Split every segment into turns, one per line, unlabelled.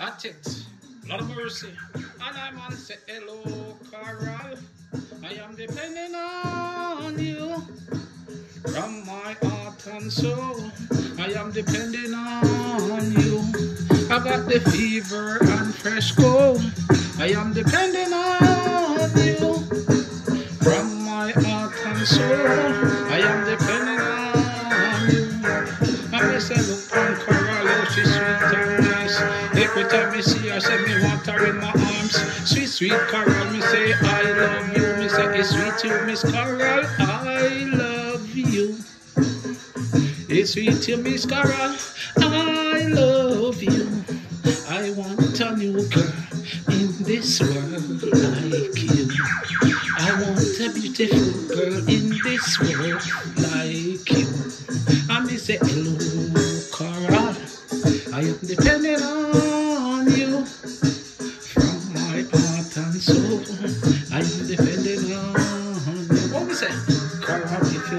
That's it. Lord of mercy. And I man say, hello, Carol. I am depending on you. From my heart and soul, I am depending on you. I got the fever and fresh cold. I am depending on you. From my heart and soul, I am depending on you. And I say, look on Carol, oh, she's sweet and nice. Every time I see her, say me want her in my arms. Sweet, sweet Carol, me say I love you. Me say it's sweet you, Miss Carol, I love you. It's sweet you, Miss Carol, I love you. I want a new girl in this world like you. I want a beautiful girl in this world like you. I may say, hello, Carol, I am depending on you. From my heart and soul, I am depending on you. What we say? Carol, if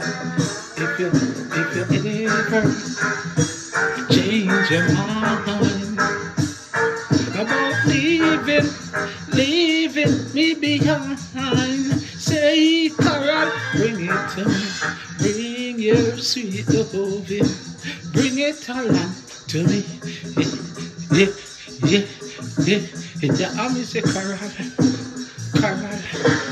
you ever change your mind about leaving me behind, say, Carol, bring it to me. Bring your sweet loving. Bring it along to me. Yeah. I miss a Carol.